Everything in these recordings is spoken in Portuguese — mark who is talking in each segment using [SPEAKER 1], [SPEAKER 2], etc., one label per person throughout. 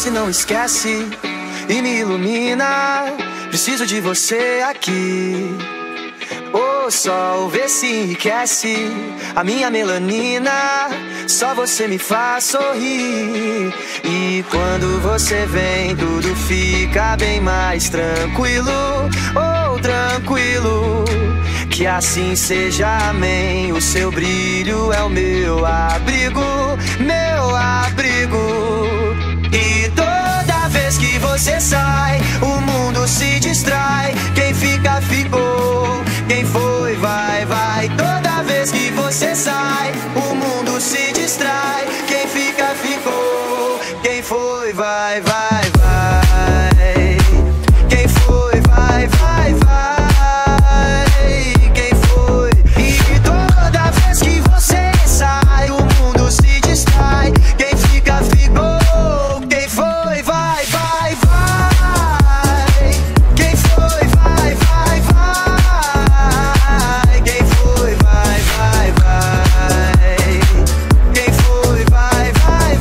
[SPEAKER 1] se não esquece e me ilumina. Preciso de você aqui. O sol vê se enriquece a minha melanina. Só você me faz sorrir. E quando você vem, tudo fica bem mais tranquilo. Oh, tranquilo. Que assim seja, amém. O seu brilho é o meu abrigo, meu abrigo. E toda vez que você sai, o mundo se distrai. Quem fica, ficou. Quem foi, vai, vai. Toda vez que você sai, o mundo se distrai. Quem fica, ficou. Quem foi, vai, vai, vai. Quem foi, vai, vai, vai. Quem foi? E toda vez que você sai, o mundo se distrai. Quem fica, ficou. Quem foi, vai, vai, vai. Quem foi, vai, vai, vai. Quem foi, vai, vai, vai. Quem foi, vai, vai,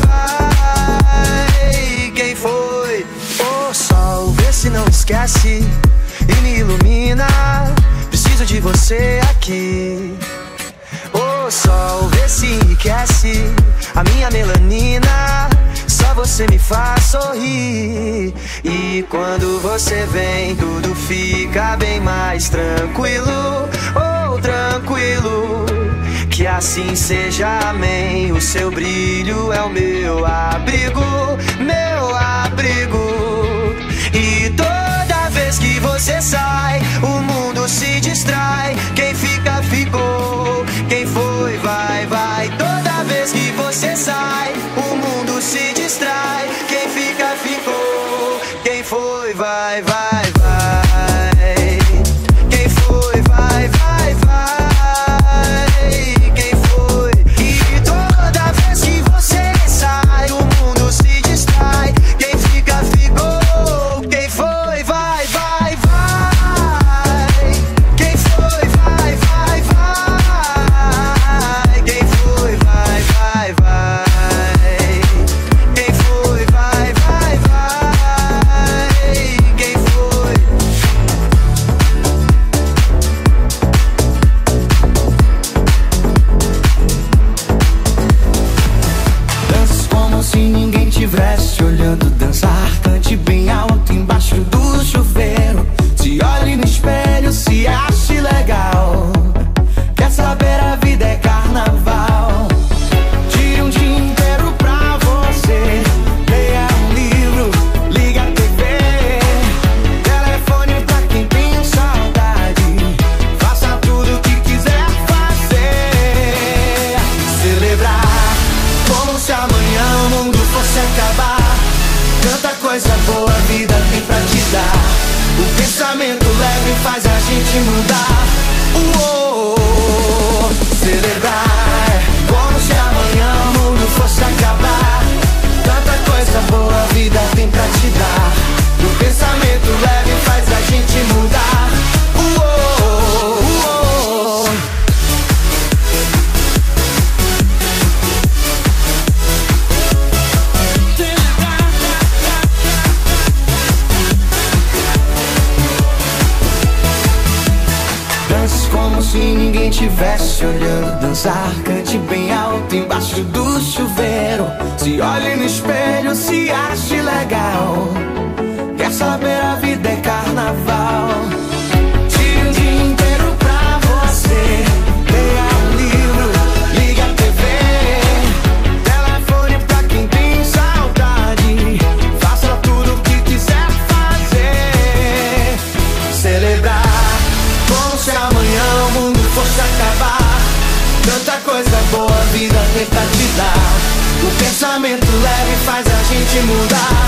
[SPEAKER 1] vai. Quem foi? O sol vê se não esquece e me ilumina. Preciso de você aqui. O sol vê se enriquece a minha melanina. Só você me faz sorrir. E quando você vem, tudo fica bem mais tranquilo. Oh, tranquilo. Que assim seja, amém. O seu brilho é o meu abrigo, meu abrigo. E toda vez que você sai, o mundo se distrai. Quem fica, ficou. Quem foi, vai, vai. Toda vez que você sai, o mundo se distrai. Quem fica, ficou. Quem foi, vai, vai, vai. Quem foi, vai, vai, vai. Quem foi? E toda vez que você sai, o mundo se distrai. Quem fica, ficou. Quem foi, vai, vai, vai. Quem foi, vai, vai, vai. Quem foi, vai, vai, vai. Quem foi, vai, vai, vai. Quem foi?
[SPEAKER 2] Dança como se ninguém tivesse olhando dançar. Cante bem alto embaixo do chuveiro. Se olhe no espelho, se ache legal. Quer saber, a vida é carnaval. Tire um dia inteiro pra você. Leia um livro, liga a TV. Telefone pra quem tem saudade. Faça tudo o que quiser fazer. Celebrar como se amanhã o mundo fosse acabar. Tanta coisa boa a vida tem pra te dar. O pensamento leve faz a gente mudar. Uou, celebrar como se amanhã o mundo fosse acabar. Tanta coisa boa a vida tem pra te dar. O pensamento leve faz a gente mudar. Uou, uou. Dance como se ninguém tivesse olhando dançar. Cante bem alto embaixo do chuveiro. Se olhe no espelho, se ache legal. Quer saber, a vida é carnaval. Tire um dia inteiro pra você. Leia um livro, liga a TV. Telefone pra quem tem saudade. Faça tudo o que quiser fazer. Celebrar como se amanhã o mundo fosse acabar. Tanta coisa boa a vida tem pra te dar. O pensamento leve faz a gente mudar.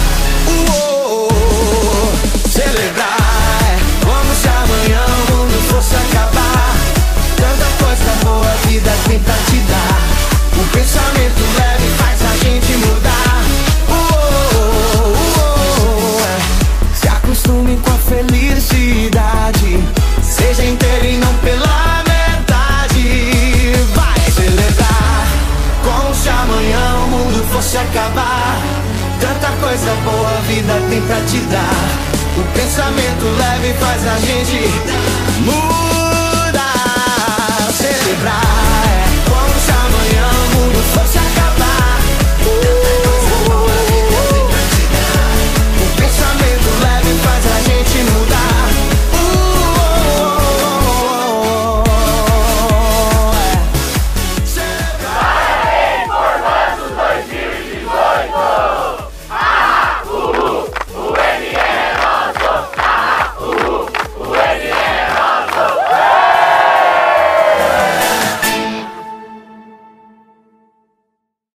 [SPEAKER 2] Uou, celebrar como se amanhã o mundo fosse acabar. Tanta coisa boa a vida tem pra te dar. O pensamento leve faz a gente mudar. Uou, uou. Se acostume com a felicidade. Seja inteiro e não pela metade. Vai celebrar como se amanhã o mundo fosse acabar. Tanta coisa coisa boa a vida tem pra te dar. O pensamento leve faz a gente mudar.